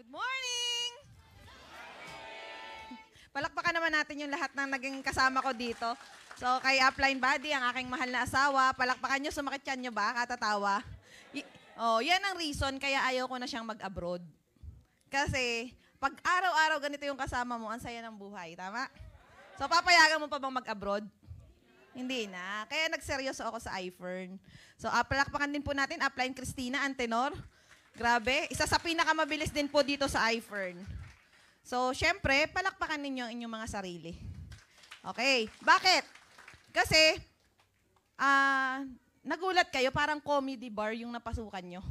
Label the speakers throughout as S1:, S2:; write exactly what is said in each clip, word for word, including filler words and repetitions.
S1: Good morning! Palakpakan naman natin yung lahat ng naging kasama ko dito. So, kay Upline Buddy, ang aking mahal na asawa, palakpakan nyo, sumakit yan nyo ba? Katatawa? Y- oh, yan ang reason kaya ayaw ko na siyang mag-abroad. Kasi, pag araw-araw ganito yung kasama mo, ang saya ng buhay. Tama? So, papayagan mo pa bang mag-abroad? Hindi na. Kaya nagseryoso ako sa Ifern. So, uh, palakpakan din po natin, Upline Christina, ang tenor. Grabe. Isa sa pinakamabilis din po dito sa Ifern. So, syempre, palakpakan ninyo ang inyong mga sarili. Okay. Bakit? Kasi, ah, uh, nagulat kayo, parang comedy bar yung napasukan nyo.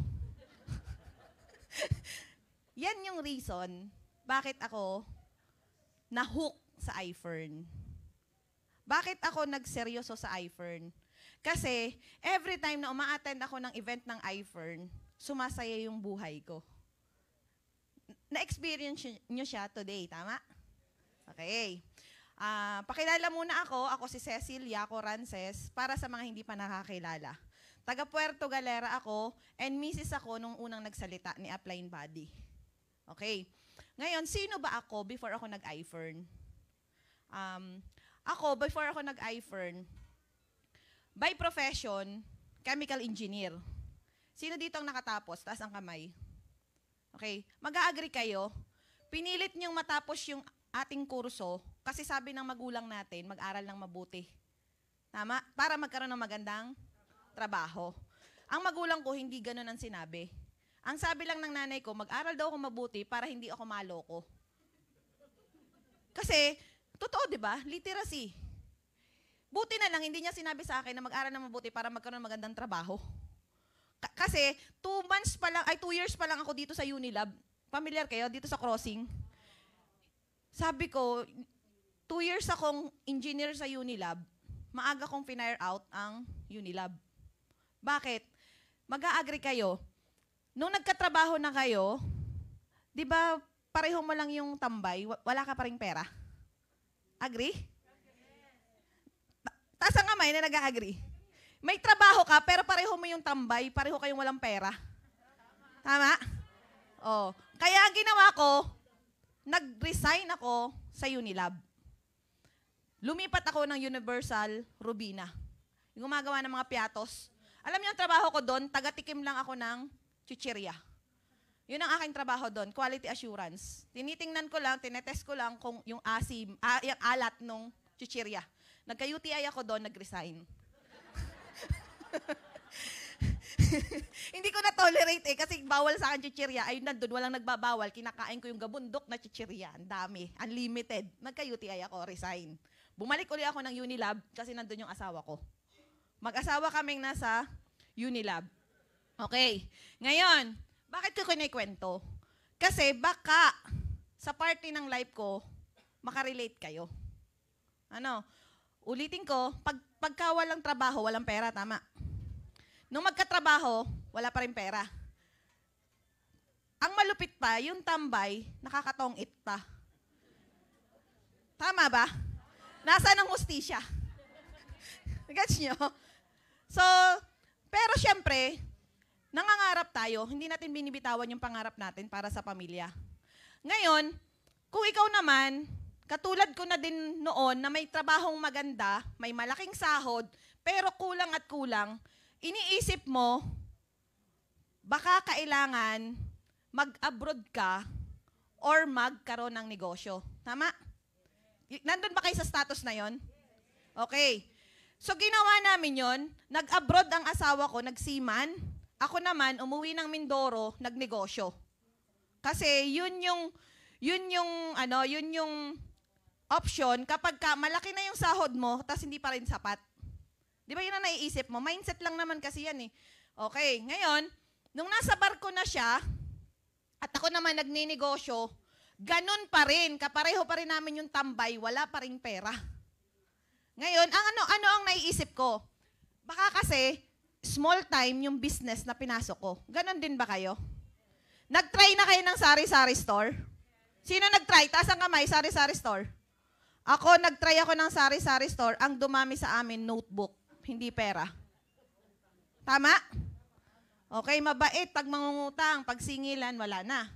S1: Yan yung reason bakit ako na-hook sa Ifern. Bakit ako nagseryoso sa Ifern? Kasi, every time na uma-attend ako ng event ng Ifern, sumasaya yung buhay ko. Na-experience nyo siya today, tama? Okay. Uh, pakilala muna ako. Ako si Cecilia Corances, para sa mga hindi pa nakakilala. Taga Puerto Galera ako, and missus ako nung unang nagsalita ni Upline Buddy. Okay. Ngayon, sino ba ako before ako nag-Ifern? Um, ako, before ako nag-Ifern, by profession, chemical engineer. Sino dito ang nakatapos? Taas ang kamay. Okay. Mag-a-agree kayo. Pinilit niyong matapos yung ating kurso kasi sabi ng magulang natin, mag-aral ng mabuti. Tama? Para magkaroon ng magandang trabaho. Ang magulang ko, hindi ganun ang sinabi. Ang sabi lang ng nanay ko, mag-aral daw ako mabuti para hindi ako maloko. Kasi, totoo, di ba? Literacy. Buti na lang, hindi niya sinabi sa akin na mag-aral ng mabuti para magkaroon ng magandang trabaho. K- kasi, two months pa lang, ay two years pa lang ako dito sa Unilab. Familiar kayo? Dito sa crossing. Sabi ko, two years akong engineer sa Unilab, maaga kong finire out ang Unilab. Bakit? Mag-a-agree kayo. Nung nagkatrabaho na kayo, di ba pareho mo lang yung tambay, wala ka pa ring pera? Agree? Ta- taas ang kamay na nag-a-agree. May trabaho ka, pero pareho mo yung tambay, pareho kayong walang pera. Tama? Oh. Kaya ang ginawa ko, nag-resign ako sa Unilab. Lumipat ako ng Universal Rubina. Yung gumagawa ng mga piatos. Alam niyo ang trabaho ko doon, taga-tikim lang ako ng chichirya. Yun ang aking trabaho doon, quality assurance. Tinitingnan ko lang, tinetest ko lang kung yung asim, ah, yung alat ng chichirya. Nagka-U T I ako doon, nag-resign. Hindi ko na-tolerate eh, kasi bawal sa akin chichirya. Ay, nandun, walang nagbabawal. Kinakain ko yung gabundok na chichirya. Ang dami, unlimited. Nagka-U T I ako, resign. Bumalik uli ako ng Unilab kasi nandun yung asawa ko. Mag-asawa kaming nasa Unilab. Okay. Ngayon, bakit ko kinikwento? Kasi baka sa party ng life ko, makarelate kayo. Ano? Ulitin ko, pag, pagka walang trabaho, walang pera, tama? Nung magkatrabaho, wala pa rin pera. Ang malupit pa, yung tambay, nakakatongit pa. Tama ba? Nasaan ang hustisya? Gets nyo? So, pero syempre, nangangarap tayo, hindi natin binibitawan yung pangarap natin para sa pamilya. Ngayon, kung ikaw naman, katulad ko na din noon na may trabahong maganda, may malaking sahod, pero kulang at kulang, iniisip mo, baka kailangan mag-abroad ka or magkaroon ng negosyo. Tama? Nandun ba kayo sa status na yon? Okay. So, ginawa namin yon, nag-abroad ang asawa ko, nagsiman. Ako naman, umuwi ng Mindoro, nagnegosyo. Kasi yun yung, yun yung, ano, yun yung option kapag ka malaki na yung sahod mo, tapos hindi pa rin sapat. Di ba yun ang naiisip mo? Mindset lang naman kasi yan eh. Okay, ngayon, nung nasa barko na siya, at ako naman nagninegosyo, ganun pa rin, kapareho pa rin namin yung tambay, wala pa rin pera. Ngayon, ang ano, ano ang naiisip ko? Baka kasi, small time yung business na pinasok ko. Ganon din ba kayo? Nag-try na kayo ng sari-sari store? Sino nag-try? Taas ang kamay, sari-sari store. Ako, nag-try ako ng sari-sari store. Ang dumami sa amin, notebook. Hindi pera. Tama? Okay, mabait. Pag mangungutang, pag singilan, wala na.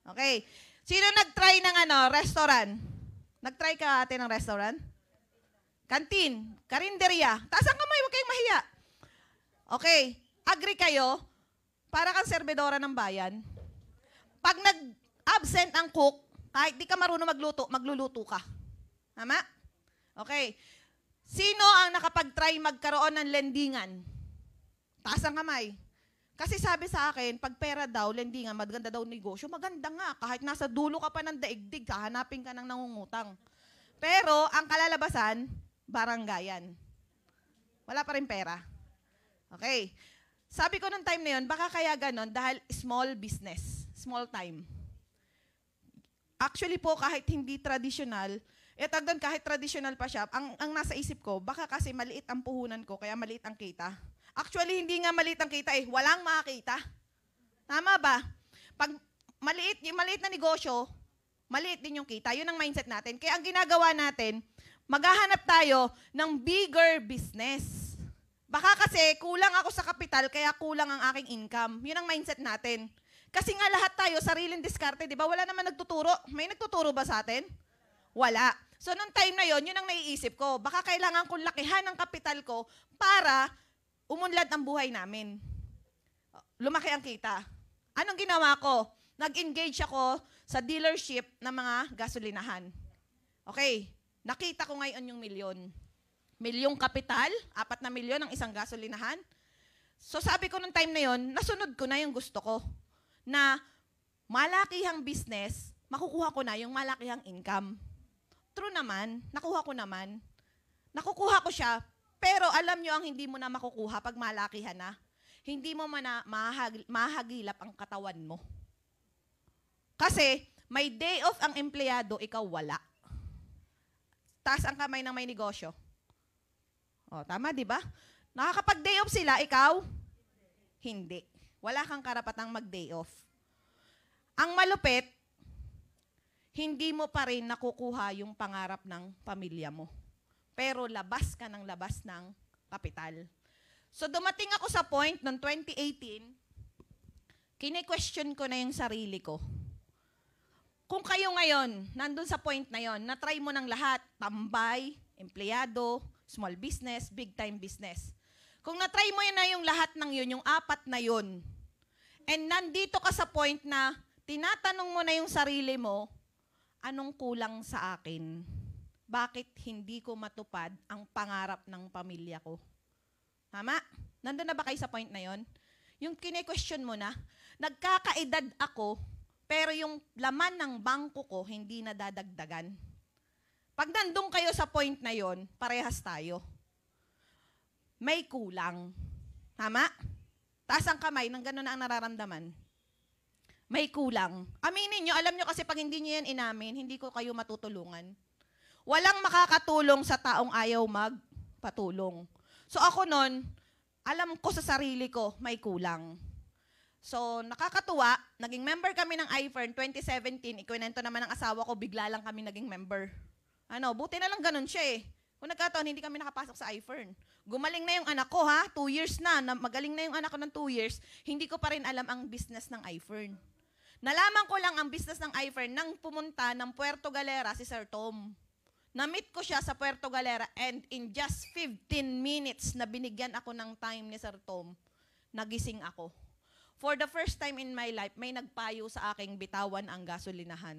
S1: Okay. Sino nag-try ng ano, restaurant? Nag-try ka ate ng restaurant? Kantin, karinderya. Taas ang kamay, huwag kayong mahiya. Okay. Agree kayo? Para kang serbedora ng bayan. Pag nag-absent ang cook, kahit di ka marunong magluto, magluluto ka. Tama? Okay. Sino ang nakapag-try magkaroon ng lendingan? Taas ang kamay. Kasi sabi sa akin, pag pera daw, lendingan, maganda daw negosyo, maganda nga. Kahit nasa dulo ka pa ng daigdig, hahanapin ka ng nangungutang. Pero, ang kalalabasan, baranggayan. Wala pa rin pera. Okay. Sabi ko nung time na yun, baka kaya ganon dahil small business, small time. Actually po, kahit hindi traditional, eh tagdan kahit traditional pa siya, ang, ang nasa isip ko, baka kasi maliit ang puhunan ko, kaya maliit ang kita. Actually, hindi nga maliit ang kita eh, walang makakita. Tama ba? Pag maliit, yung maliit na negosyo, maliit din yung kita. Yun ang mindset natin. Kaya ang ginagawa natin, maghahanap tayo ng bigger business. Baka kasi kulang ako sa kapital, kaya kulang ang aking income. Yun ang mindset natin. Kasi nga lahat tayo, sariling diskarte, di ba? Wala naman nagtuturo. May nagtuturo ba sa atin? Wala. So, nung time na yon, yun ang naiisip ko. Baka kailangan kong lakihan ang kapital ko para umunlad ang buhay namin. Lumaki ang kita. Anong ginawa ko? Nag-engage ako sa dealership ng mga gasolinahan. Okay. Nakita ko ngayon yung milyon. Milyong kapital, apat na milyon ang isang gasolinahan. So sabi ko nung time na yon, nasunod ko na yung gusto ko. Na malakihang business, makukuha ko na yung malakihang income. True naman, nakuha ko naman. Nakukuha ko siya, pero alam nyo ang hindi mo na makukuha pag malakihan na. Hindi mo man na mahag, mahagilap ang katawan mo. Kasi may day off ang empleyado, ikaw wala. Taas ang kamay ng may negosyo. O, tama, di ba? Nakakapag-day off sila, ikaw? Hindi. Wala kang karapatang mag-day off. Ang malupit, hindi mo pa rin nakukuha yung pangarap ng pamilya mo. Pero labas ka ng labas ng kapital. So dumating ako sa point noong twenty eighteen, kine-question ko na yung sarili ko. Kung kayo ngayon, nandun sa point na yon, na-try mo ng lahat, tambay, empleyado, small business, big time business. Kung na-try mo yun na yung lahat ng yun, yung apat na yun, and nandito ka sa point na tinatanong mo na yung sarili mo, anong kulang sa akin? Bakit hindi ko matupad ang pangarap ng pamilya ko? Tama? Nandun na ba kayo sa point na yon? Yung kine-question mo na, nagkakaedad ako, pero yung laman ng bangko ko, hindi nadadagdagan. Pag nandun kayo sa point na yon, parehas tayo. May kulang. Tama? Taas ang kamay, nang gano'n na ang nararamdaman. May kulang. Aminin nyo, alam nyo kasi pag hindi nyo yan inamin, hindi ko kayo matutulungan. Walang makakatulong sa taong ayaw magpatulong. So ako nun, alam ko sa sarili ko, may kulang. So nakakatuwa, naging member kami ng Ifern twenty seventeen, ikwento naman ng asawa ko, bigla lang kami naging member. Ano, buti na lang ganun siya eh. Kung nagkataon, hindi kami nakapasok sa Ifern. Gumaling na yung anak ko ha, two years na, na magaling na yung anak ko ng two years, hindi ko pa rin alam ang business ng Ifern. Nalaman ko lang ang business ng Ifern nang pumunta ng Puerto Galera si Sir Tom. Na-meet ko siya sa Puerto Galera and in just fifteen minutes na binigyan ako ng time ni Sir Tom, nagising ako. For the first time in my life, may nagpayo sa aking bitawan ang gasolinahan.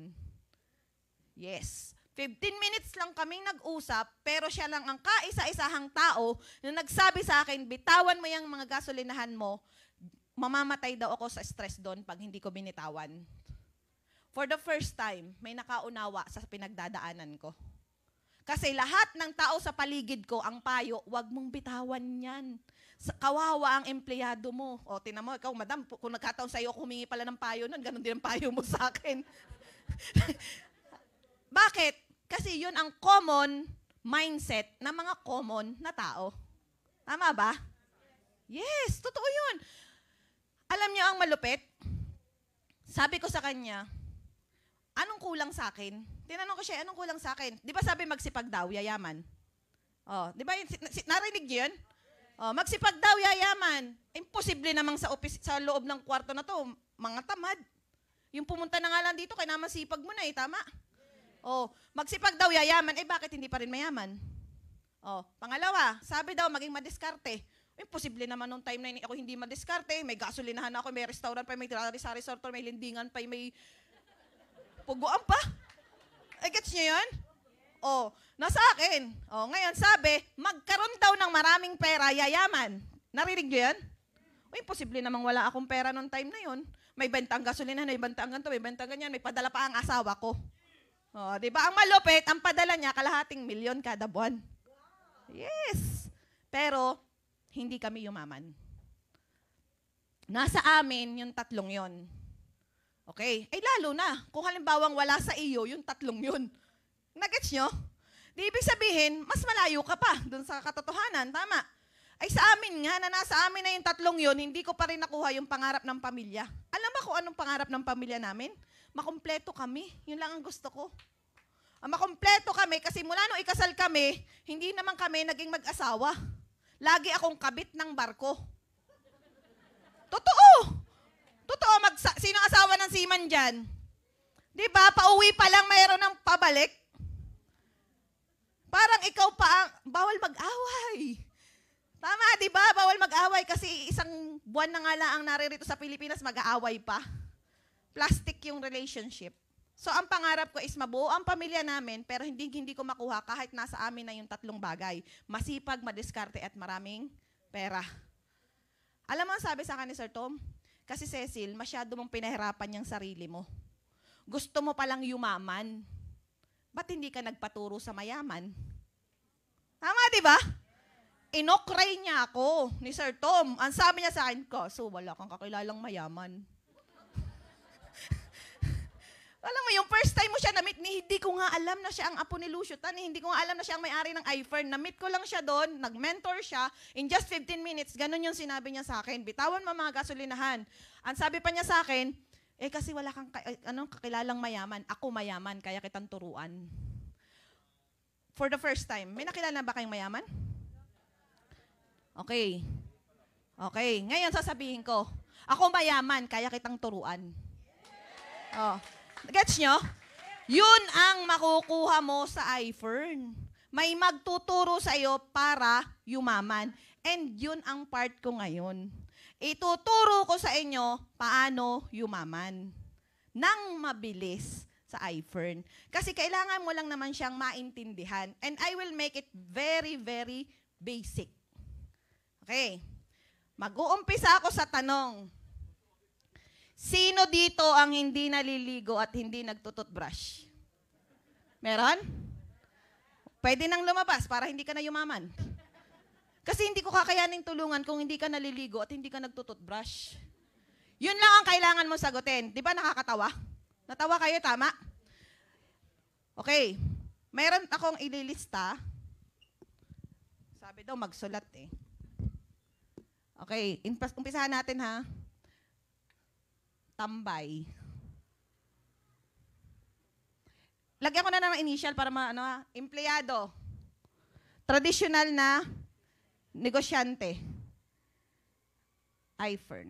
S1: Yes. fifteen minutes lang kaming nag-usap, pero siya lang ang kaisa-isahang tao na nagsabi sa akin, bitawan mo yung mga gasolinahan mo, mamamatay daw ako sa stress doon pag hindi ko binitawan. For the first time, may nakaunawa sa pinagdadaanan ko. Kasi lahat ng tao sa paligid ko, ang payo, wag mong bitawan yan. Kawawa ang empleyado mo. O, tinan mo, ikaw, madam, kung nagkataon sa'yo, humingi pala ng payo nun, ganun din ang payo mo sa akin. Bakit? Kasi yun ang common mindset ng mga common na tao. Tama ba? Yes, totoo yun. Alam niyo ang malupit? Sabi ko sa kanya, anong kulang sa akin? Tinanong ko siya, anong kulang sa akin? Di ba sabi magsipag daw, yayaman? Oh, di ba, narinig niyo yun? Oh, magsipag daw, yayaman. Imposible namang sa, office, sa loob ng kwarto na to, mga tamad. Yung pumunta na nga lang dito, kaya naman sipag mo na eh, tama? Oh, magsipag daw yayaman, eh bakit hindi pa rin mayaman? Oh, pangalawa, sabi daw maging madiskarte. Imposible naman nung time na yun, ako hindi madiskarte, may gasolinahan ako, may restaurant pa, may sari-sari store, may lindingan pa, may puguan pa. Eh, gets niyo yun? Oh, nasa akin. Oh, ngayon sabi, magkaroon daw ng maraming pera, yayaman. Narinig niyo yan? O, imposible namang wala akong pera nung time na yun. May bentang gasolinahan, may bentang ganito, may bentang ganyan, may padala pa ang asawa ko. Oh, di ba? Ang malupit, ang padala niya, kalahating milyon kada buwan. Yes. Pero, hindi kami yumaman. Nasa amin yung tatlong yon. Okay? Ay lalo na, kung halimbawang wala sa iyo, yung tatlong yun. Nagets nyo? Di ibig sabihin, mas malayo ka pa dun sa katotohanan. Tama? Ay sa amin nga, na nasa amin na yung tatlong yun, hindi ko pa rin nakuha yung pangarap ng pamilya. Alam mo kung anong pangarap ng pamilya namin? Makumpleto kami. Yun lang ang gusto ko. Ang makumpleto kami, kasi mula nung ikasal kami, hindi naman kami naging mag-asawa. Lagi akong kabit ng barko. Totoo! Totoo, mag sino asawa ng seaman dyan? Di ba, pauwi pa lang mayroon ng pabalik? Parang ikaw pa ang, bawal mag-away. Tama, di ba? Bawal mag-away kasi isang buwan na nga lang ang naririto sa Pilipinas, mag-aaway pa. Plastic yung relationship. So, ang pangarap ko is mabuo ang pamilya namin, pero hindi hindi ko makuha kahit nasa amin na yung tatlong bagay. Masipag, madiskarte, at maraming pera. Alam mo ang sabi sa akin ni Sir Tom? Kasi Cecil, masyado mong pinahirapan yung sarili mo. Gusto mo palang yumaman. Ba't hindi ka nagpaturo sa mayaman? Tama, di ba? Inokray niya ako ni Sir Tom. Ang sabi niya sa akin, kaso wala kang kakilalang mayaman. Alam mo, yung first time mo siya na-meet, hindi ko nga alam na siya ang apo ni Lucio Tan. Hindi ko nga alam na siya ang may-ari ng Ifern. Na-meet ko lang siya doon, nag-mentor siya. In just fifteen minutes, ganun yung sinabi niya sa akin. Bitawan mo mga gasolinahan. Ang sabi pa niya sa akin, eh kasi wala kang ka, anong kakilalang mayaman. Ako mayaman, kaya kitang turuan. For the first time, may nakilala ba kayong mayaman? Okay. Okay, ngayon sasabihin ko, ako mayaman, kaya kitang turuan. Oh. Gets nyo? Yun ang makukuha mo sa Ifern. May magtuturo sa iyo para yumaman. And yun ang part ko ngayon. Ituturo ko sa inyo paano yumaman nang mabilis sa Ifern. Kasi kailangan mo lang naman siyang maintindihan. And I will make it very, very basic. Okay. Mag-uumpisa ako sa tanong. Sino dito ang hindi naliligo at hindi nagtututbrush? Meron? Pwede nang lumabas para hindi ka na yumaman. Kasi hindi ko kakayaning tulungan kung hindi ka naliligo at hindi ka nagtututbrush. Yun lang ang kailangan mo sagutin. Di ba nakakatawa? Natawa kayo, tama? Okay. Meron akong ililista. Sabi daw magsulat eh. Okay. Umpisahan natin ha. Tambay. Lagyan ko na ng initial para ma, ano, empleyado. Traditional na negosyante. Ifern.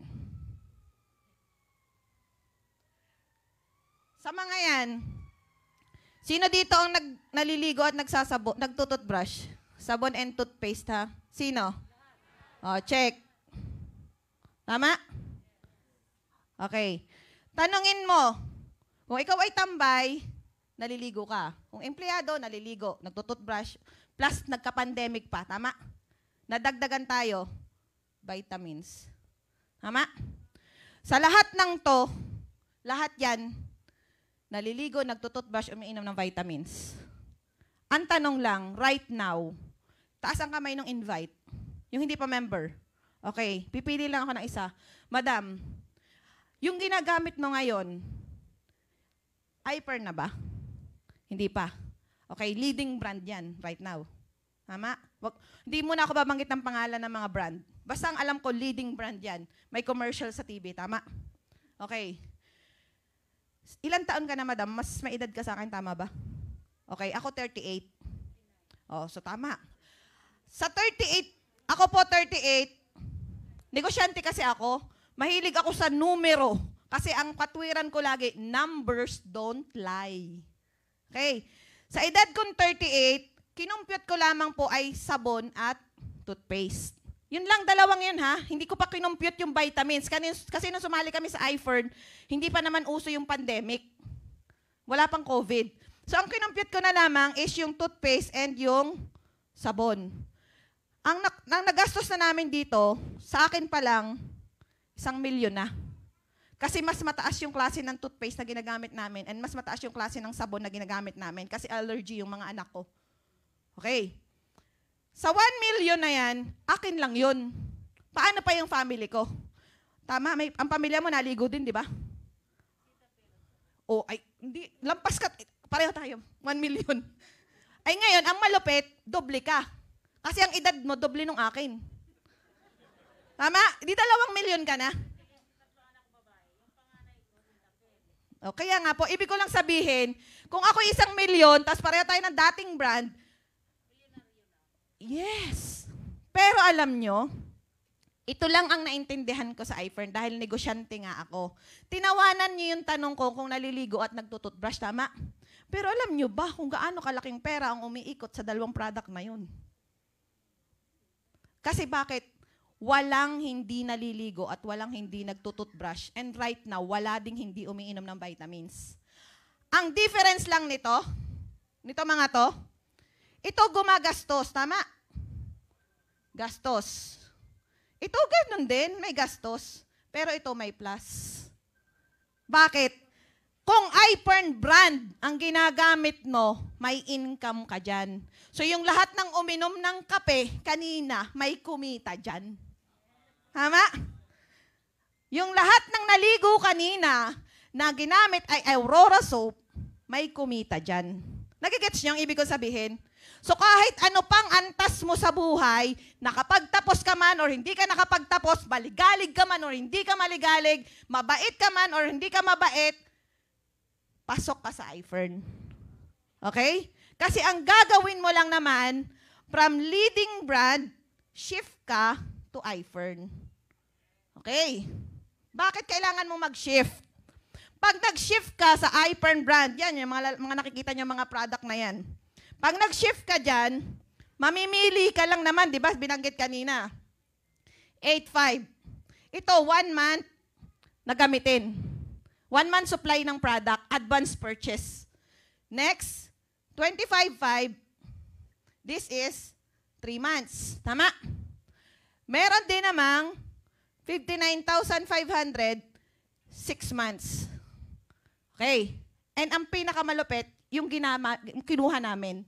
S1: Sa mga yan, sino dito ang nag, naliligo at nagsasabo, nagtututbrush? Sabon and toothpaste, ha? Sino? O, check. Tama? Okay. Tanungin mo, kung ikaw ay tambay, naliligo ka. Kung empleyado, naliligo, nagtututbrush, plus nagka-pandemic pa, tama? Nadagdagan tayo, vitamins. Tama? Sa lahat ng to, lahat yan, naliligo, nagtututbrush, umiinom ng vitamins. Ang tanong lang, right now, taas ang kamay ng invite. Yung hindi pa member. Okay, pipili lang ako ng isa. Madam, yung ginagamit mo ngayon, Ifern na ba? Hindi pa. Okay, leading brand yan right now. Tama? Wag, hindi muna ako babanggit ng pangalan ng mga brand. Basta ang alam ko, leading brand yan. May commercial sa T V, tama? Okay. Ilan taon ka na, madam? Mas may edad ka sa akin, tama ba? Okay, ako thirty-eight. Oh, so tama. Sa thirty-eight, ako po thirty-eight, negosyante kasi ako, mahilig ako sa numero. Kasi ang katwiran ko lagi, numbers don't lie. Okay? Sa edad kong thirty-eight, kinumpute ko lamang po ay sabon at toothpaste. Yun lang, dalawang yun ha. Hindi ko pa kinumpute yung vitamins. Kasi, kasi nung sumali kami sa Ifern, hindi pa naman uso yung pandemic. Wala pang COVID. So ang kinumpute ko na lamang is yung toothpaste and yung sabon. Ang, ang nagastos na namin dito, sa akin pa lang, isang milyon na. Kasi mas mataas yung klase ng toothpaste na ginagamit namin and mas mataas yung klase ng sabon na ginagamit namin kasi allergy yung mga anak ko. Okay. Sa one million na yan, akin lang yun. Paano pa yung family ko? Tama, may, ang pamilya mo naligo din, di ba? O, ay, hindi, lampas ka, pareho tayo, one million. Ay ngayon, ang malupit, doble ka. Kasi ang edad mo, doble nung akin. Tama? Di dalawang milyon ka na? O, kaya nga po, ibig ko lang sabihin, kung ako isang milyon, tapos pareho tayo ng dating brand, yes. Pero alam nyo, ito lang ang naintindihan ko sa Ifern dahil negosyante nga ako. Tinawanan nyo yung tanong ko kung naliligo at nagtututbrush, tama? Pero alam nyo ba kung gaano kalaking pera ang umiikot sa dalawang product na yun? Kasi bakit? Walang hindi naliligo at walang hindi nagtututbrush. And right now, wala ding hindi umiinom ng vitamins. Ang difference lang nito, nito mga to, ito gumagastos, tama? Gastos. Ito ganun din, may gastos. Pero ito may plus. Bakit? Kung Ifern brand ang ginagamit mo, may income ka dyan. So yung lahat ng uminom ng kape, kanina, may kumita dyan. Tama? Yung lahat ng naligo kanina, na ginamit ay aurora soap, may kumita dyan. Nagigets niyo ang ibig ko sabihin? So kahit ano pang antas mo sa buhay, nakapagtapos ka man or hindi ka nakapagtapos, maligalig ka man or hindi ka maligalig, mabait ka man or hindi ka mabait, pasok ka sa Ifern. Okay? Kasi ang gagawin mo lang naman, from leading brand, shift ka to Ifern. Okay? Bakit kailangan mo mag-shift? Pag nag-shift ka sa Ifern brand, yan, yung mga, mga nakikita nyo mga product na yan. Pag nag-shift ka dyan, mamimili ka lang naman, di ba? Binanggit kanina. eight five. Ito, one month na gamitin. One month supply ng product, advance purchase. Next, twenty-five five. This is three months. Tama? Meron din namang fifty-nine thousand five hundred, six months. Okay. And ang pinakamalupit, yung ginama, kinuha namin.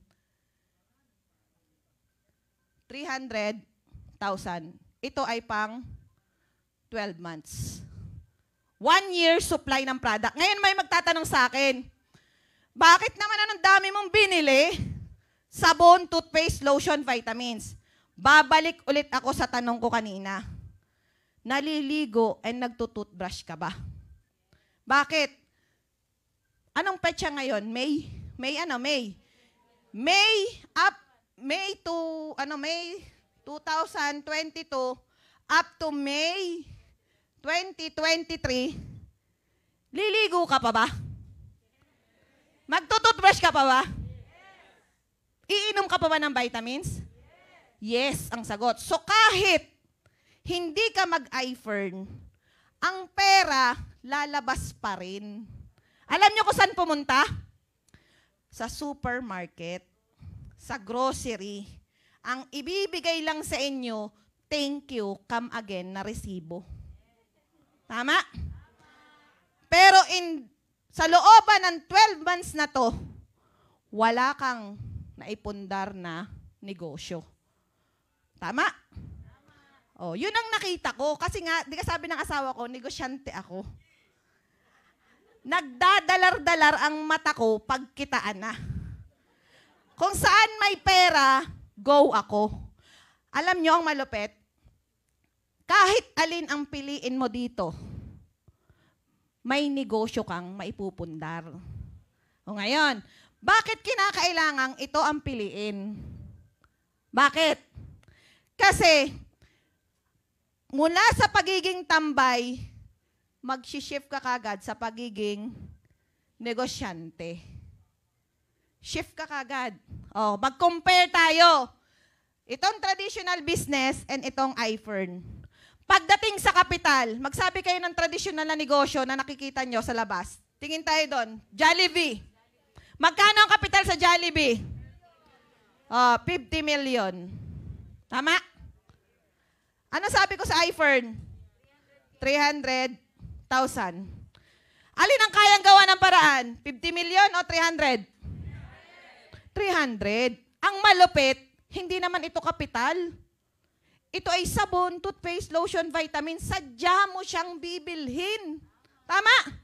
S1: three hundred thousand. Ito ay pang twelve months. One year supply ng product. Ngayon may magtatanong sa akin, bakit naman anong dami mong binili? Sabon, toothpaste, lotion, vitamins. Babalik ulit ako sa tanong ko kanina. Naliligo and nagtutoothbrush ka ba? Bakit? Anong petsa ngayon? May? May ano? May? May up May to, ano, May twenty twenty-two up to May twenty twenty-three, liligo ka pa ba? Magtututbrush ka pa ba? Iinom ka pa ba ng vitamins? Yes, ang sagot. So kahit hindi ka mag-Ifern, ang pera lalabas pa rin. Alam niyo kung saan pumunta? Sa supermarket. Sa grocery, ang ibibigay lang sa inyo, thank you, come again na resibo. Tama? Pero in, sa looban ng twelve months na to, wala kang naipundar na negosyo. Tama? Oh, yun ang nakita ko. Kasi nga, di ka sabi ng asawa ko, negosyante ako. Nagdadalar-dalar ang mata ko pagkitaan na. Kung saan may pera, go ako. Alam nyo ang malupit? Kahit alin ang piliin mo dito, may negosyo kang maipupundar. O ngayon, bakit kinakailangang ito ang piliin? Bakit? Kasi, mula sa pagiging tambay, mag-shift ka kagad sa pagiging negosyante. Shift ka kagad. Oh, mag-compare tayo. Itong traditional business and itong Ifern. Pagdating sa kapital, magsabi kayo ng traditional na negosyo na nakikita nyo sa labas. Tingin tayo doon. Jollibee. Magkano ang kapital sa Jollibee? Oh, fifty million. Tama? Ano sabi ko sa Ifern? three hundred thousand. Alin ang kayang gawa ng paraan? fifty million o three hundred? three hundred. Ang malupit, hindi naman ito kapital. Ito ay sabon, toothpaste, lotion, vitamin. Sadya mo siyang bibilhin. Tama?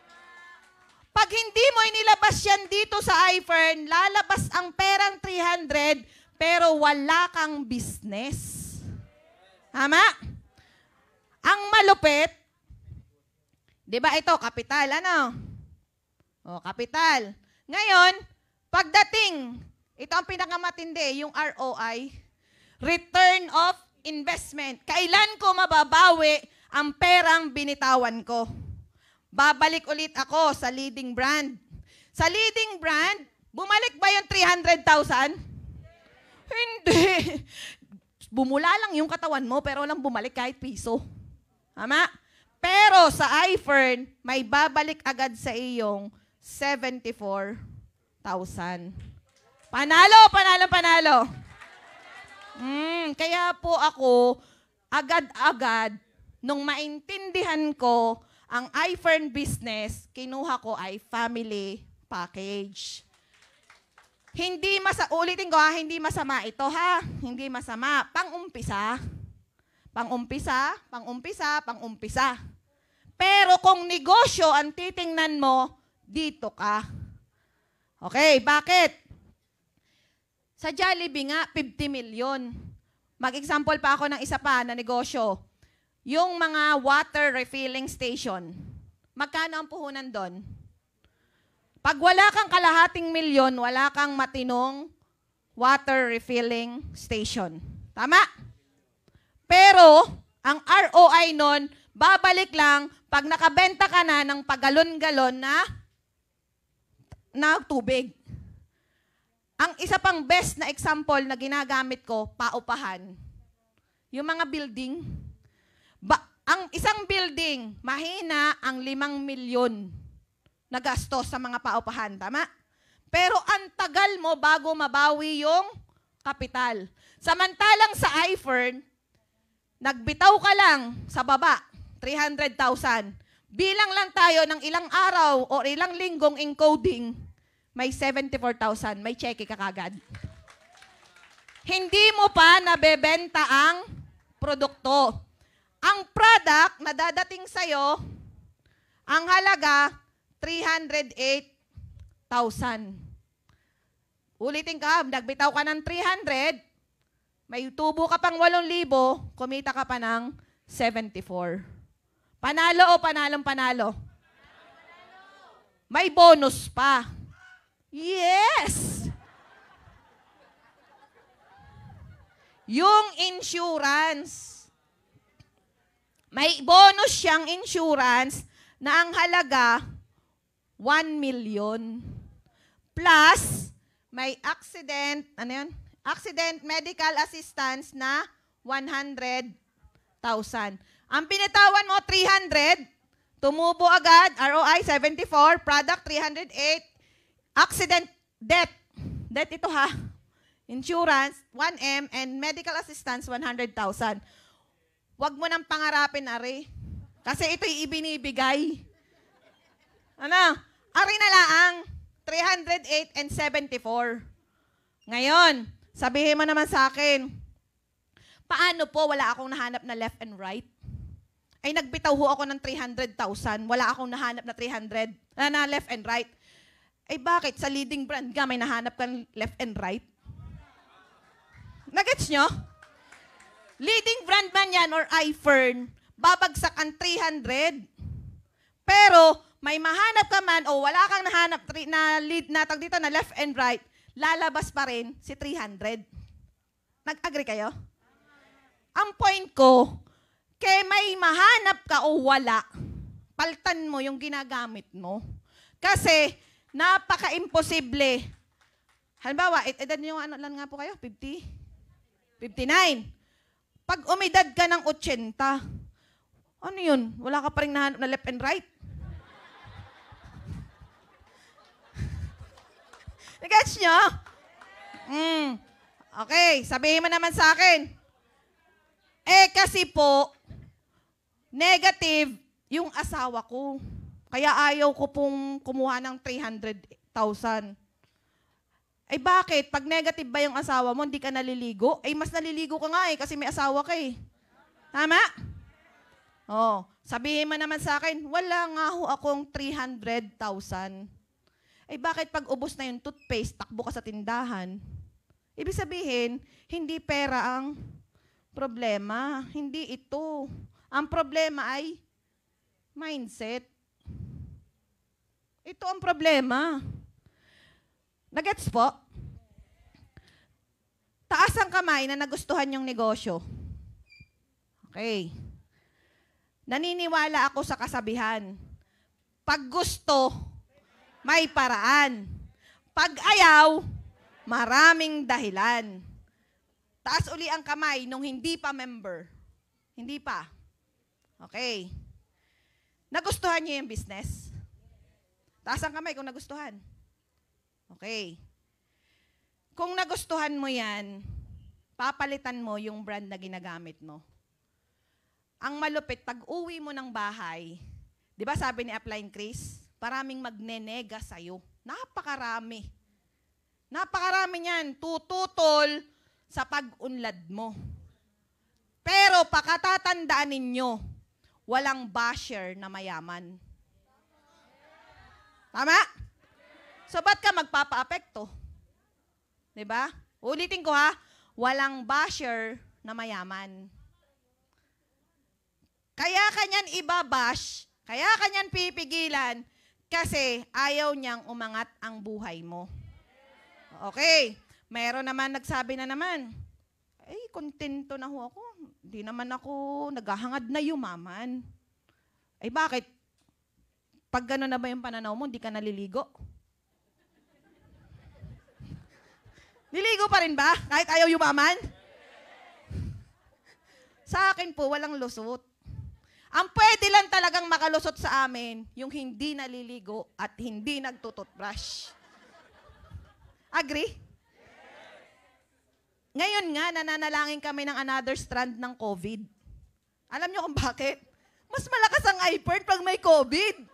S1: Pag hindi mo inilabas yan dito sa Ifern, lalabas ang perang three hundred, pero wala kang business. Tama? Ang malupit, di ba ito, kapital, ano? O, kapital. Ngayon, pagdating, ito ang pinakamatindi, yung R O I, return of investment. Kailan ko mababawi ang perang binitawan ko? Babalik ulit ako sa leading brand. Sa leading brand, bumalik ba yung three hundred thousand? Hindi. Bumula lang yung katawan mo, pero walang bumalik kahit piso. Tama? Pero sa Ifern, may babalik agad sa iyong seventy-four thousand. Panalo, panalo, panalo. Mm, kaya po ako, agad-agad, nung maintindihan ko ang Ifern business, kinuha ko ay family package. Hindi masa, ulitin ko ha, hindi masama ito ha. Hindi masama. Pang-umpisa. Pang-umpisa, pang-umpisa, pang-umpisa. Pero kung negosyo ang titingnan mo, dito ka. Okay, bakit? Sa Jollibee nga, fifty million. Mag-example pa ako ng isa pa na negosyo. Yung mga water refilling station. Magkano ang puhunan doon? Pag wala kang kalahating milyon, wala kang matinong water refilling station. Tama? Pero, ang R O I nun, babalik lang pag nakabenta ka na ng pagalon-galon na, na tubig. Ang isa pang best na example na ginagamit ko, paupahan. Yung mga building. Ba, ang isang building, mahina ang limang milyon na gastos sa mga paupahan. Tama? Pero ang tagal mo bago mabawi yung kapital. Samantalang sa Ifern, nagbitaw ka lang sa baba, three hundred thousand. Bilang lang tayo ng ilang araw o ilang linggong encoding, may seventy-four thousand, may tseke ka kagad. Hindi mo pa nabebenta ang produkto. Ang product na dadating sa'yo, ang halaga, three hundred eight thousand. Ulitin ka, nagbitaw ka ng three hundred, may tubo ka pang eight thousand, kumita ka pa ng seventy-four. Panalo o panalong panalo? May bonus pa. Yes! Yung insurance. May bonus siyang insurance na ang halaga one million. Plus, may accident, ano yun? Accident medical assistance na one hundred thousand. Ang pinitawan mo, three hundred. Tumubo agad, R O I seventy-four, product three hundred eight. Accident death. Death ito ha. Insurance, one M, and medical assistance, one hundred thousand. Huwag mo nang pangarapin, Ari. Kasi ito'y ibinibigay. Ano? Ari na laang, three hundred eight and seventy-four. Ngayon, sabihin mo naman sa akin, paano po wala akong nahanap na left and right? Ay, nagbitaw ho ako ng three hundred thousand. Wala akong nahanap na three hundred, na, na left and right. Ay, bakit? Sa leading brand ka, may nahanap kang left and right? Nagets nyo? Leading brand man yan or Ifern, babagsak ang three hundred. Pero, may mahanap ka man o wala kang nahanap na lead na tag dito na left and right, lalabas pa rin si three hundred. Nag-agree kayo? Ang point ko, kay may mahanap ka o wala, paltan mo yung ginagamit mo. Kasi, napaka-imposible. Halimbawa, ed edad nyo, ano lang nga po kayo? fifty? fifty-nine. Pag umidad ka ng eighty, ano yun? Wala ka pa rin nahanap na left and right? Nag-gets nyo? Mm. Okay, sabihin mo naman sa akin. Eh, kasi po, negative yung asawa ko. Kaya ayaw ko pong kumuha ng three hundred thousand. Eh bakit? Pag negative ba yung asawa mo, hindi ka naliligo? Eh mas naliligo ka nga eh, kasi may asawa ka eh. Tama? Oh, sabihin mo naman sa akin, wala nga ho akong three hundred thousand. Eh bakit pag ubos na yung toothpaste, takbo ka sa tindahan? Ibig sabihin, hindi pera ang problema. Hindi ito. Ang problema ay mindset. Ito ang problema. Nagets po? Taas ang kamay na nagustuhan yung negosyo. Okay. Naniniwala ako sa kasabihan. Pag gusto, may paraan. Pag ayaw, maraming dahilan. Taas uli ang kamay nung hindi pa member. Hindi pa. Okay. Nagustuhan niyo yung business? Taas ang kamay kung nagustuhan. Okay. Kung nagustuhan mo yan, papalitan mo yung brand na ginagamit mo. Ang malupit, pag uwi mo ng bahay, di ba sabi ni Upline Chris, paraming magnenega sa'yo. Napakarami. Napakarami niyan, tututol sa pag-unlad mo. Pero pakatatandaan ninyo, walang basher na mayaman. Tama? So, ba't ka magpapa-apekto? Diba? Ulitin ko ha, walang basher na mayaman. Kaya kanyan ibabash, kaya kanyan pipigilan, kasi ayaw niyang umangat ang buhay mo. Okay, meron naman nagsabi na naman, ay, kontento na ho ako. Hindi naman ako naghahangad na yumaman. Ay, bakit? Pag gano'n na ba yung pananaw mo, hindi ka naliligo? Niligo pa rin ba? Kahit ayaw yumaman? Sa akin po, walang lusot. Ang pwede lang talagang makalusot sa amin, yung hindi naliligo at hindi nagtututbrush. Agree? Ngayon nga, nananalangin kami ng another strand ng COVID. Alam niyo kung bakit? Mas malakas ang Ifern pag may COVID.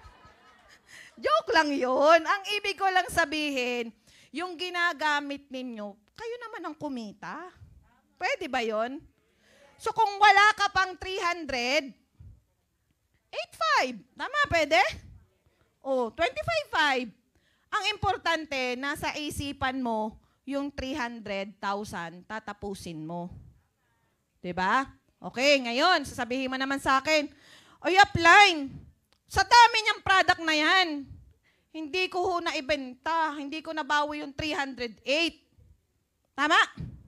S1: Joke lang yun. Ang ibig ko lang sabihin, yung ginagamit ninyo, kayo naman ang kumita. Pwede ba yun? So kung wala ka pang three hundred, eight five. Tama, pwede? O, twenty-five five. Ang importante, nasa isipan mo, yung three hundred thousand, tatapusin mo. Diba? Okay, ngayon, sasabihin mo naman sa akin, oy, upline, sa dami niyang product na yan, hindi ko ho naibenta, hindi ko nabawi yung three hundred eight. Tama?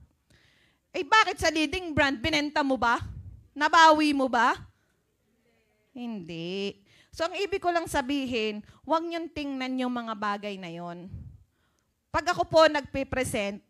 S1: Eh bakit sa leading brand, binenta mo ba? Nabawi mo ba? Hindi. So ang ibig ko lang sabihin, huwag niyong tingnan yung mga bagay na yon. Pag ako po nagpe-present,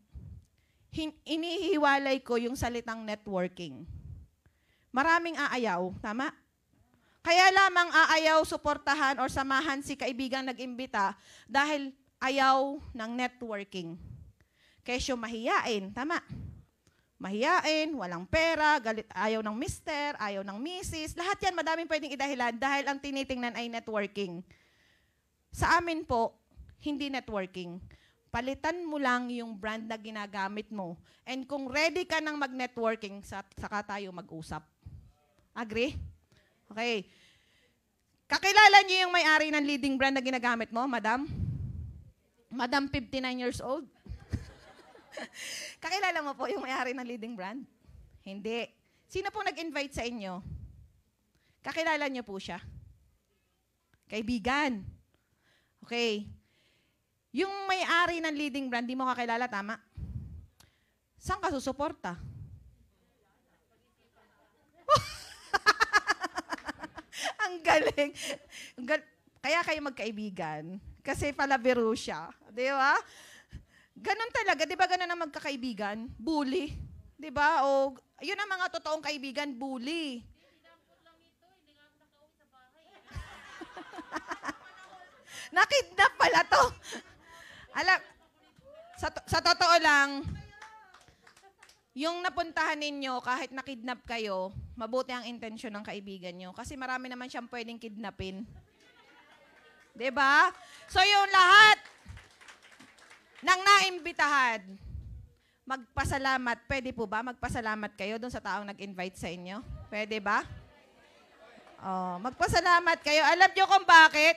S1: inihiwalay ko yung salitang networking. Maraming aayaw, tama? Kaya lamang aayaw, suportahan, or samahan si kaibigang nag-imbita dahil ayaw ng networking. Kesyo mahiyain, tama? Mahiyain, walang pera, galit, ayaw ng mister, ayaw ng misis. Lahat yan, madaming pwedeng idahilan dahil ang tinitingnan ay networking. Sa amin po, hindi networking. Palitan mo lang yung brand na ginagamit mo. And kung ready ka ng mag-networking, saka tayo mag-usap. Agree? Okay. Kakilala niyo yung may-ari ng leading brand na ginagamit mo, madam? Madam, fifty-nine years old? Kakilala mo po yung may-ari ng leading brand? Hindi. Sino po nag-invite sa inyo? Kakilala niyo po siya? Kaibigan. Okay. Yung may-ari ng leading brand, di mo kakilala, tama? Saan ka susuporta? Ang Ang galing. Kaya kayo magkaibigan. Kasi palabiro siya. Di ba? Ganon talaga. Di ba ganon ang magkakaibigan? Bully. Di ba? O, yun ang mga totoong kaibigan, bully. Nakidnap pala to. Alam, sa, sa totoo lang, yung napuntahan ninyo, kahit nakidnap kayo, mabuti ang intensyon ng kaibigan nyo. Kasi marami naman siyang pwedeng kidnapin. Diba? So yung lahat ng naimbitahan, magpasalamat. Pwede po ba magpasalamat kayo dun sa taong nag-invite sa inyo? Pwede ba? Oh, magpasalamat kayo. Alam nyo kung bakit?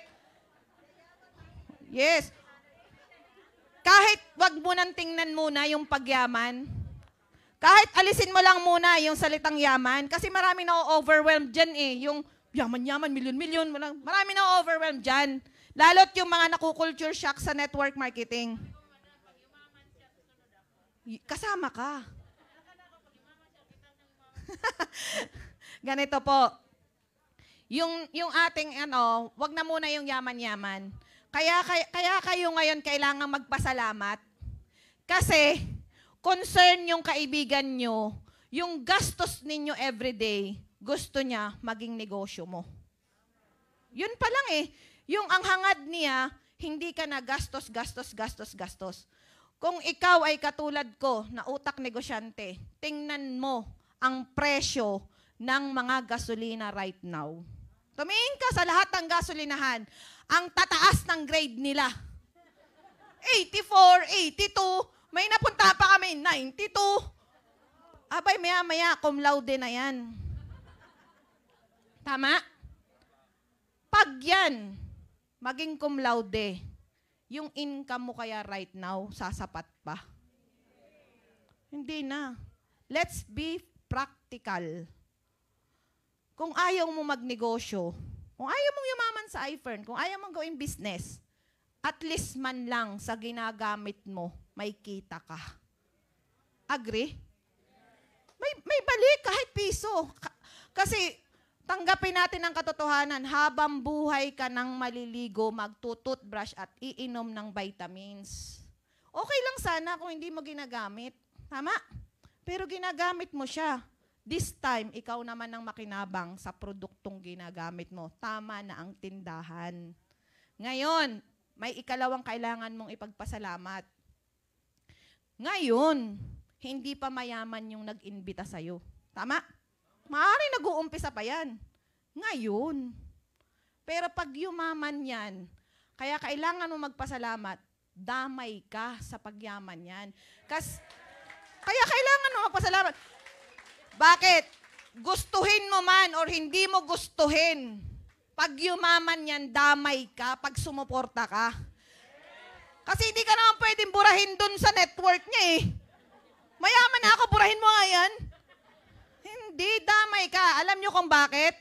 S1: Yes. Kahit wag mo nang tingnan muna yung pagyaman. Kahit alisin mo lang muna yung salitang yaman. Kasi marami na-overwhelmed dyan eh. Yung yaman-yaman, milyon-milyon. Marami na-overwhelmed dyan. Lalo't yung mga naku-culture shock sa network marketing. Kasama ka. Ganito po. Yung, yung ating, ano, wag na muna yung yaman-yaman. Kaya, kaya, kaya kayo ngayon kailangan magpasalamat. Kasi, concern yung kaibigan nyo, yung gastos ninyo everyday, gusto niya maging negosyo mo. Yun pa lang eh. Yung ang hangad niya, hindi ka na gastos, gastos, gastos, gastos. Kung ikaw ay katulad ko na utak negosyante, tingnan mo ang presyo ng mga gasolina right now. Tumingin ka sa lahat ng gasolinahan. Ang tataas ng grade nila. eighty-four, eighty-two, may napunta pa kami, ninety-two. Abay, maya-maya, cum laude na yan. Tama? Pag yan, maging cum laude, yung income mo kaya right now, sasapat pa? Hindi na. Let's be practical. Kung ayaw mo magnegosyo, kung ayaw mong yumaman sa Ifern, kung ayaw mong gawing business, at least man lang sa ginagamit mo, may kita ka. Agree? May, may balik kahit piso. Kasi tanggapin natin ang katotohanan, habang buhay ka nang maliligo, magtututbrush at iinom ng vitamins. Okay lang sana kung hindi mo ginagamit. Tama? Pero ginagamit mo siya. This time, ikaw naman ang makinabang sa produktong ginagamit mo. Tama na ang tindahan. Ngayon, may ikalawang kailangan mong ipagpasalamat. Ngayon, hindi pa mayaman yung nag-imbita sa'yo. Tama? Maaaring nag-uumpisa pa yan. Ngayon. Pero pag yumaman yan, kaya kailangan mo magpasalamat, damay ka sa pagyaman yan. Kas, kaya kailangan mo magpasalamat. Bakit? Gustuhin mo man or hindi mo gustuhin, pag yumaman yan, damay ka, pag sumuporta ka. Kasi hindi ka naman pwedeng burahin dun sa network niya eh. Mayaman na ako, burahin mo nga yan. Hindi, damay ka. Alam niyo kung bakit?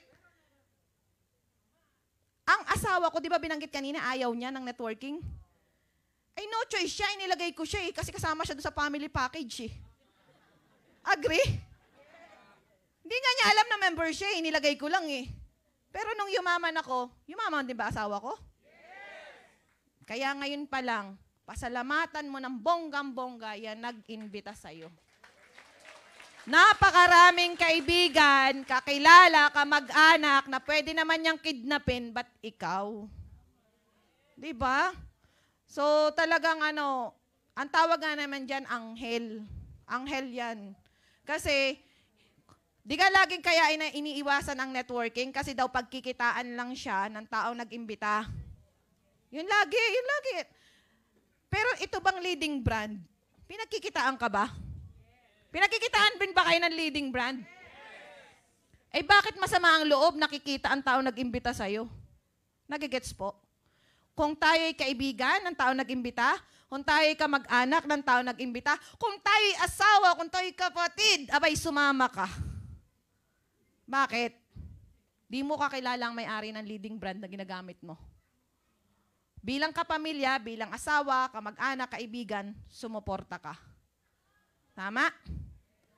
S1: Ang asawa ko, di ba binanggit kanina, ayaw niya ng networking? Ay, no choice siya, inilagay ko siya eh, kasi kasama siya dun sa family package eh. Agree? Hindi nga niya alam na member siya eh, inilagay ko lang eh. Pero nung yumaman ako, yumaman din ba asawa ko? Yes! Kaya ngayon pa lang, pasalamatan mo ng bonggang-bongga, yan nag-imbita sa'yo. Napakaraming kaibigan, kakilala, kamag-anak, na pwede naman niyang kidnapin, ba't ikaw? Diba? So talagang ano, ang tawag nga naman dyan, anghel. Anghel yan. Kasi, di ka laging kaya ina iniiwasan ang networking kasi daw pagkikitaan lang siya ng taong nag-imbita. Yun lagi, yun lagi. Pero ito bang leading brand? Pinagkikitaan ka ba? Pinagkikitaan din ba kayo ng leading brand? Eh bakit masama ang loob nakikita ang taong nag-imbita sa'yo? Nagigets po? Kung tayo'y kaibigan ng taong nag-imbita, kung tayo'y kamag-anak ng taong nag-imbita, kung tayo'y asawa, kung tayo'y kapatid, abay sumama ka. Bakit? Di mo kakilala ang may-ari ng leading brand na ginagamit mo. Bilang kapamilya, bilang asawa, kamag-anak, kaibigan, sumuporta ka. Tama?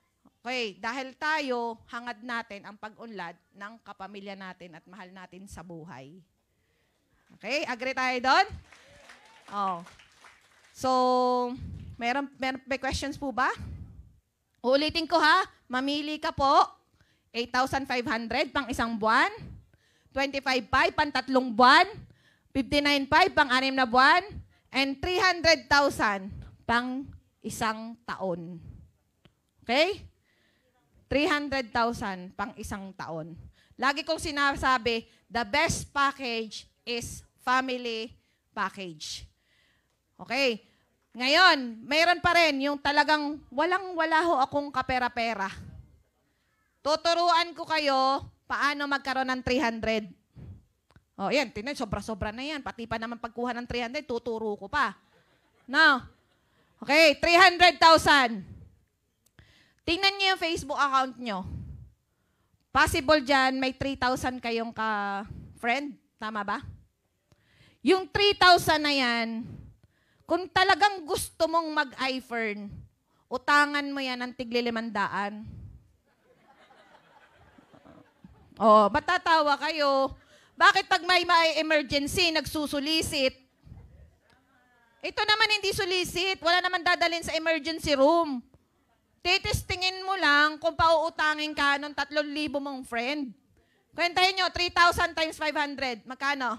S1: Okay, dahil tayo, hangad natin ang pag-unlad ng kapamilya natin at mahal natin sa buhay. Okay, agree tayo doon? Oh. So, meron, meron may questions po ba? Uulitin ko ha, mamili ka po, eight thousand five hundred pang isang buwan, twenty-five thousand five hundred pang tatlong buwan, fifty-nine thousand five hundred pang anim na buwan, and three hundred thousand pang isang taon. Okay? three hundred thousand pang isang taon. Lagi kong sinasabi, the best package is family package. Okay? Ngayon, mayroon pa rin yung talagang walang-wala ho akong kapera-pera. Tuturuan ko kayo paano magkaroon ng three hundred. O, yan, tinan, sobra-sobra na yan. Pati pa naman pagkuha ng three hundred, tuturo ko pa. No? Okay, three hundred thousand. Tingnan niyo yung Facebook account nyo. Possible dyan, may three thousand kayong ka-friend. Tama ba? Yung three thousand na yan, kung talagang gusto mong mag-Ifern, utangan mo yan ng tiglilimandaan. Oh, matatawa kayo. Bakit pag may may emergency, nagsusulisit? Ito naman hindi sulisit. Wala naman dadalhin sa emergency room. Titestingin mo lang kung pauutangin ka ng tatlong libo mong friend. Kwentahin nyo, three thousand times five hundred. Magkano?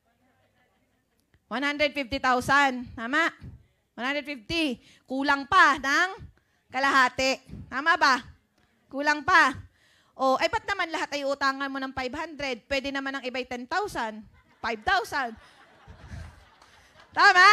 S1: one hundred fifty thousand. Tama? one hundred fifty. Kulang pa ng kalahati. Tama ba? Kulang pa. O, ay ba't naman lahat ay utangan mo ng five hundred? Pwede naman ang iba'y ten thousand. five thousand. Tama?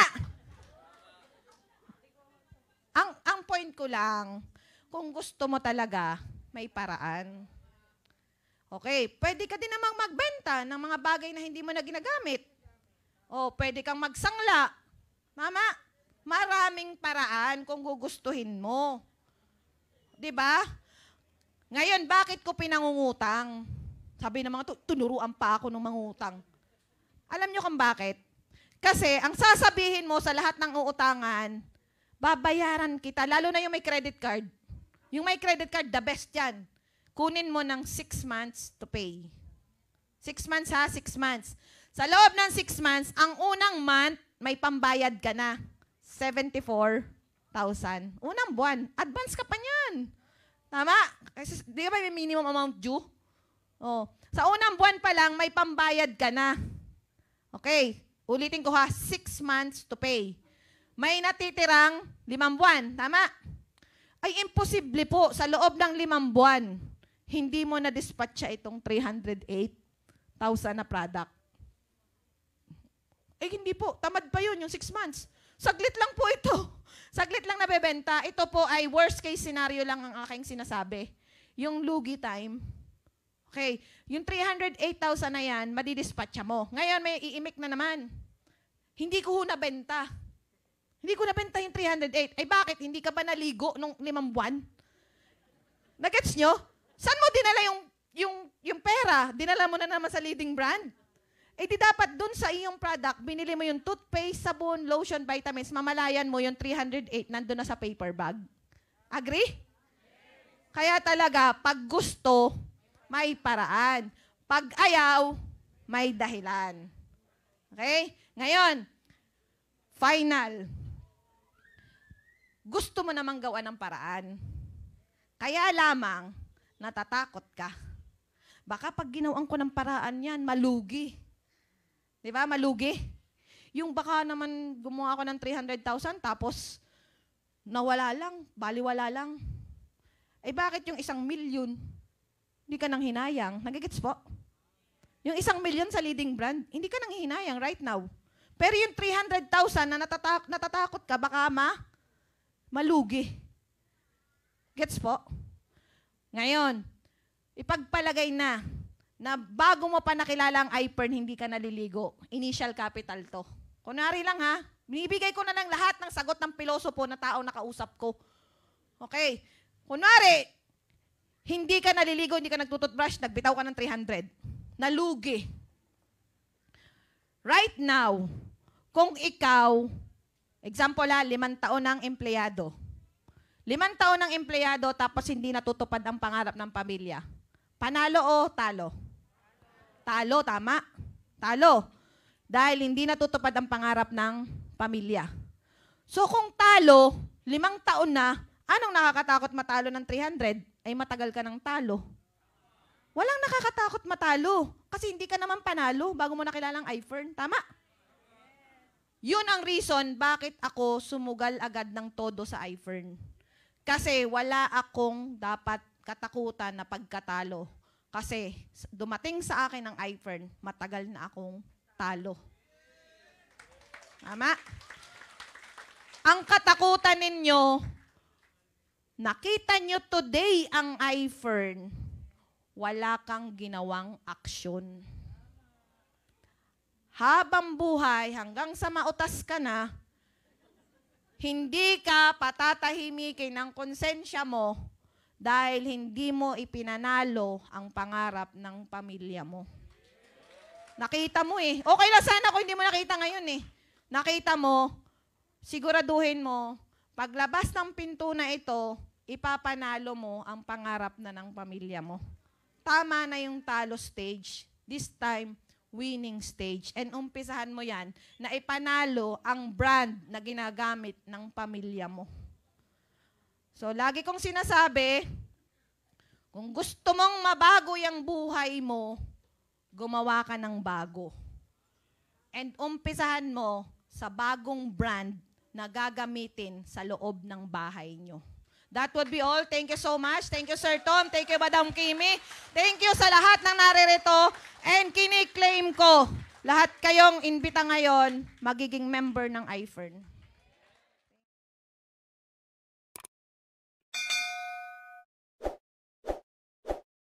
S1: Ang, ang point ko lang, kung gusto mo talaga, may paraan. Okay, pwede ka din namang magbenta ng mga bagay na hindi mo na ginagamit. O, pwede kang magsangla. Mama, maraming paraan kung gugustuhin mo. 'Di ba? Ngayon, bakit ko pinangungutang? Sabi ng mga to, tunuruan pa ako ng mangutang. Alam nyo kung bakit? Kasi, ang sasabihin mo sa lahat ng uutangan, babayaran kita, lalo na yung may credit card. Yung may credit card, the best yan. Kunin mo ng six months to pay. Six months ha, six months. Sa loob ng six months, ang unang month, may pambayad ka na. seventy-four thousand. Unang buwan. Advance ka pa niyan. Tama? Kasi, di ba may minimum amount due? Oh. Sa unang buwan pa lang, may pambayad ka na. Okay. Ulitin ko ha, six months to pay. May natitirang limang buwan. Tama? Ay, imposible po, sa loob ng limang buwan, hindi mo na-dispatcha itong three hundred eight thousand na product. Eh, hindi po. Tamad pa yun, yung six months. Saglit lang po ito. Saglit lang nabebenta. Ito po ay worst case scenario lang ang aking sinasabi. Yung lugi time. Okay. Yung three hundred eight thousand na yan, madidispatcha mo. Ngayon, may iimik na naman. Hindi ko ho nabenta. Hindi ko nabenta yung three hundred eight. Ay bakit? Hindi ka ba naligo nung limang buwan? Nagets nyo? Saan mo dinala yung, yung, yung pera? Dinala mo na naman sa leading brand? Eh di dapat dun sa iyong product, binili mo yung toothpaste, sabon, lotion, vitamins, mamalayan mo yung three hundred eight nandun na sa paper bag. Agree? Kaya talaga, pag gusto, may paraan. Pag ayaw, may dahilan. Okay? Ngayon, final. Gusto mo namang gawa ng paraan. Kaya lamang, natatakot ka. Baka pag ginawan ko ng paraan yan, malugi. Di ba? Malugi. Yung baka naman gumawa ako ng three hundred thousand tapos nawala lang, baliwala lang. Eh bakit yung isang milyon, hindi ka nang hinayang? Nagigits po? Yung isang milyon sa leading brand, hindi ka nang hinayang right now. Pero yung three hundred thousand na natatak natatakot ka, baka ma malugi. Gets po? Ngayon, ipagpalagay na na bago mo pa nakilala ang Ifern, hindi ka naliligo. Initial capital to. Kunwari lang ha, binibigay ko na ng lahat ng sagot ng pilosopo na tao nakausap ko. Okay. Kunwari, hindi ka naliligo, hindi ka nagtututbrush, nagbitaw ka ng three hundred. Nalugi. Right now, kung ikaw, example ha, limang taon ng empleyado, Limang taon ng empleyado tapos hindi natutupad ang pangarap ng pamilya. Panalo o talo? Talo, tama. Talo. Dahil hindi natutupad ang pangarap ng pamilya. So kung talo, limang taon na, anong nakakatakot matalo ng three hundred? Ay matagal ka ng talo. Walang nakakatakot matalo. Kasi hindi ka naman panalo bago mo nakilalang Ifern. Tama? Yun ang reason bakit ako sumugal agad ng todo sa Ifern. Kasi wala akong dapat katakutan na pagkatalo. Kasi dumating sa akin ang Ifern, matagal na akong talo. Tama? Ang katakutan ninyo, nakita nyo today ang Ifern, wala kang ginawang aksyon. Habang buhay, hanggang sa mautas ka na, hindi ka patatahimikin ng konsensya mo dahil hindi mo ipinanalo ang pangarap ng pamilya mo. Nakita mo eh. Okay lang sana kung hindi mo nakita ngayon eh. Nakita mo, siguraduhin mo, paglabas ng pinto na ito, ipapanalo mo ang pangarap na ng pamilya mo. Tama na yung talo stage. This time, winning stage. And umpisahan mo yan na ipanalo ang brand na ginagamit ng pamilya mo. So, lagi kong sinasabi, kung gusto mong mabago yung buhay mo, gumawa ka ng bago. And umpisahan mo sa bagong brand na gagamitin sa loob ng bahay nyo. That would be all. Thank you so much. Thank you, Sir Tom. Thank you, Madam Kimi. Thank you sa lahat ng naririto. And kiniklaim ko, lahat kayong inbita ngayon, magiging member ng Ifern.